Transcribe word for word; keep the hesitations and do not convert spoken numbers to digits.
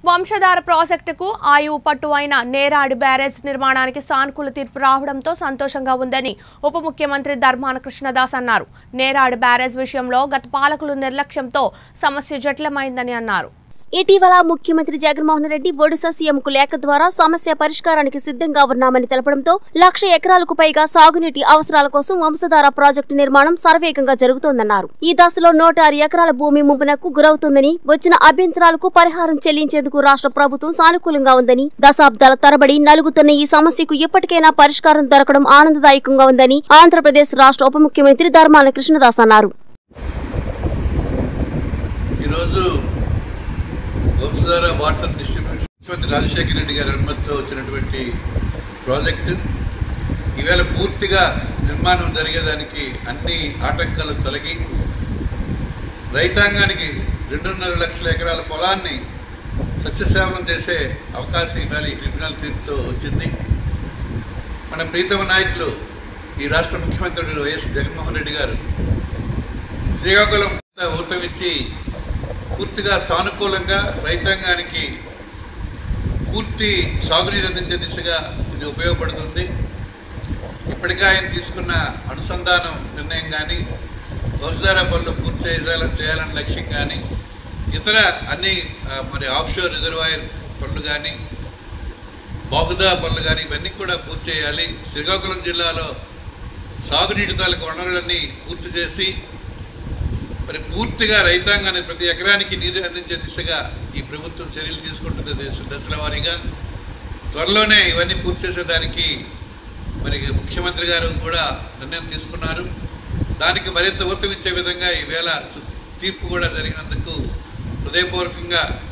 వంశధార ప్రాజెక్టుకు ఆయువు పట్టు అయిన నేరాడు బ్యారేజ్ నిర్మాణానికి సానుకూల తీర్పు రావడంతో సంతోషంగా ఉందని ఉప ముఖ్యమంత్రి ధర్మాన కృష్ణదాస్ అన్నారు. నేరాడు బ్యారేజ్ విషయంలో గత పాలకుల నిర్లక్ష్యంతో సమస్య జటిలమైందని అన్నారు. ఇటీవల ముఖ్యమంత్రి జగన్మోహన్ రెడ్డి ఒడిశా సీఎంకు లేఖ ద్వారా సమస్య పరిష్కారానికి సిద్ధంగా ఉన్నామని తెలపడంతో లక్ష ఎకరాలకు పైగా సాగునీటి అవసరాల కోసం వంశధార ప్రాజెక్టు నిర్మాణం శరవేగంగా జరుగుతోందన్నారు. ఈ దశలో నూట ఆరు ఎకరాల భూమి ముంపునకు గురవుతుందని, వచ్చిన అభ్యంతరాలకు పరిహారం చెల్లించేందుకు రాష్ట్ర ప్రభుత్వం సానుకూలంగా ఉందని, దశాబ్దాల తరబడి నలుగుతున్న ఈ సమస్యకు ఇప్పటికైనా పరిష్కారం దొరకడం ఆనందదాయకంగా ఉందని ఆంధ్రప్రదేశ్ రాష్ట్ర ఉప ముఖ్యమంత్రి ధర్మాన కృష్ణదాస్ అన్నారు. వంశధార వాటర్ డిస్ట్రిబ్యూషన్ ముఖ్యమంత్రి రాజశేఖర రెడ్డి గారి అనుమతితో వచ్చినటువంటి ప్రాజెక్టు ఈవేళ పూర్తిగా నిర్మాణం జరిగేదానికి అన్ని ఆటంకాలు తొలగి రైతాంగానికి రెండున్నర లక్షల ఎకరాల పొలాన్ని సస్యశ్యామలం చేసే అవకాశం ఈవేళ ఈ ట్రిబ్యునల్ తీర్పుతో వచ్చింది. మన ప్రీతమ నాయకులు ఈ రాష్ట్ర ముఖ్యమంత్రి వైఎస్ జగన్మోహన్ రెడ్డి గారు శ్రీకాకుళం ఊతమిచ్చి పూర్తిగా సానుకూలంగా రైతాంగానికి పూర్తి సాగునీరు అందించే దిశగా ఇది ఉపయోగపడుతుంది. ఇప్పటికే ఆయన తీసుకున్న అనుసంధానం నిర్ణయం కానీ, వంశధార పనులు పూర్తి చేయాలని చేయాలని లక్ష్యం కానీ, ఇతర అన్ని మరి ఆఫ్షోర్ రిజర్వాయర్ పనులు కానీ, బాహుదా పనులు కానీ ఇవన్నీ కూడా పూర్తి చేయాలి. శ్రీకాకుళం జిల్లాలో సాగునీటి తాలూకు వనరులన్నీ పూర్తి చేసి మరి పూర్తిగా రైతాంగాన్ని ప్రతి ఎకరానికి నీరు అందించే దిశగా ఈ ప్రభుత్వం చర్యలు తీసుకుంటుంది. దశల వారీగా త్వరలోనే ఇవన్నీ పూర్తి చేసేదానికి మరి ముఖ్యమంత్రి గారు కూడా నిర్ణయం తీసుకున్నారు. దానికి మరింత ఊతమిచ్చే విధంగా ఈవేళ తీర్పు కూడా జరిగినందుకు హృదయపూర్వకంగా